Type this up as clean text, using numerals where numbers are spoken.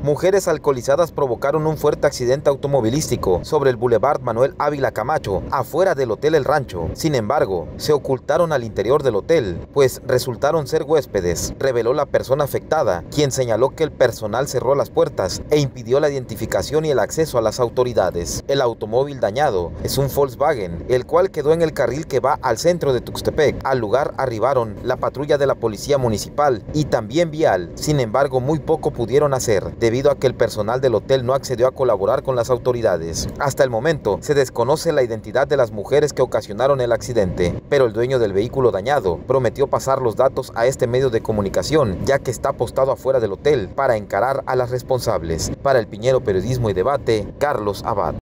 Mujeres alcoholizadas provocaron un fuerte accidente automovilístico sobre el Boulevard Manuel Ávila Camacho, afuera del Hotel El Rancho. Sin embargo, se ocultaron al interior del hotel, pues resultaron ser huéspedes, reveló la persona afectada, quien señaló que el personal cerró las puertas e impidió la identificación y el acceso a las autoridades. El automóvil dañado es un Volkswagen, el cual quedó en el carril que va al centro de Tuxtepec. Al lugar arribaron la patrulla de la policía municipal y también vial. Sin embargo, muy poco pudieron hacer, debido a que el personal del hotel no accedió a colaborar con las autoridades. Hasta el momento, se desconoce la identidad de las mujeres que ocasionaron el accidente, pero el dueño del vehículo dañado prometió pasar los datos a este medio de comunicación, ya que está apostado afuera del hotel para encarar a las responsables. Para El Piñero Periodismo y Debate, Carlos Abad.